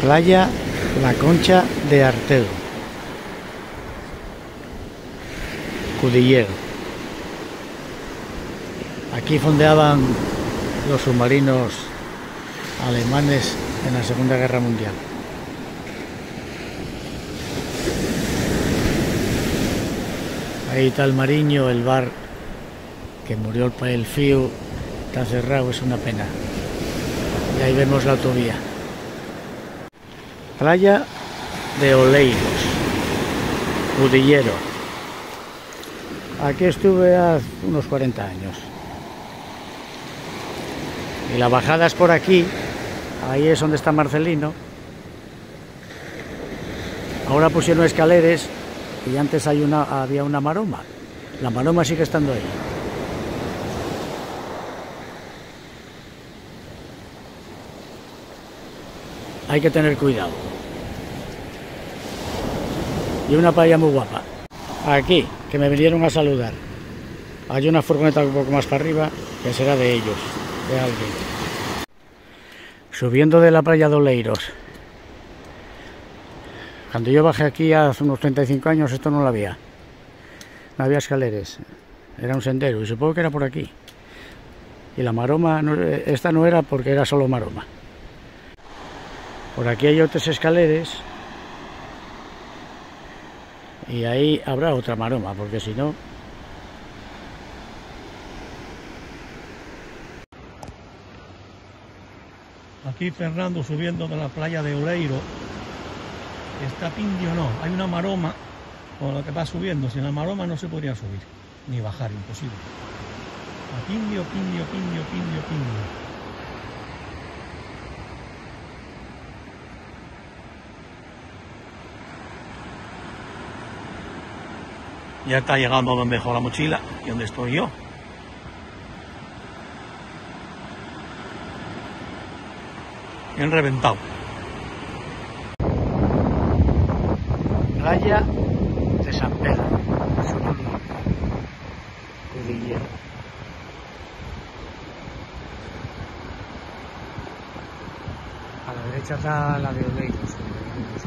Playa La Concha de Artego, Cudillero. Aquí fondeaban los submarinos alemanes en la Segunda Guerra Mundial. Ahí está el Mariño, el bar que murió el fío, está cerrado, es una pena. Y ahí vemos la autovía. Playa de Oleiros, Cudillero. Aquí estuve hace unos 40 años. Y la bajada es por aquí, ahí es donde está Marcelino. Ahora pusieron escaleras y antes había una maroma. La maroma sigue estando ahí. Hay que tener cuidado. Y una playa muy guapa. Aquí, que me vinieron a saludar. Hay una furgoneta un poco más para arriba, que será de ellos, de alguien. Subiendo de la playa de Oleiros. Cuando yo bajé aquí hace unos 35 años, esto no lo había. No había escaleras. Era un sendero y supongo que era por aquí. Y la maroma, esta no era porque era solo maroma. Por aquí hay otras escaleras. Y ahí habrá otra maroma, porque si no... Aquí Fernando subiendo de la playa de Oleiros. Está pindio o no, hay una maroma con lo que va subiendo. Sin la maroma no se podría subir, ni bajar, imposible. A pindio. Ya está llegando donde dejó la mochila y donde estoy yo. Bien reventado. Playa de San Pedro, Cudillero. A la derecha está la de Oleiros.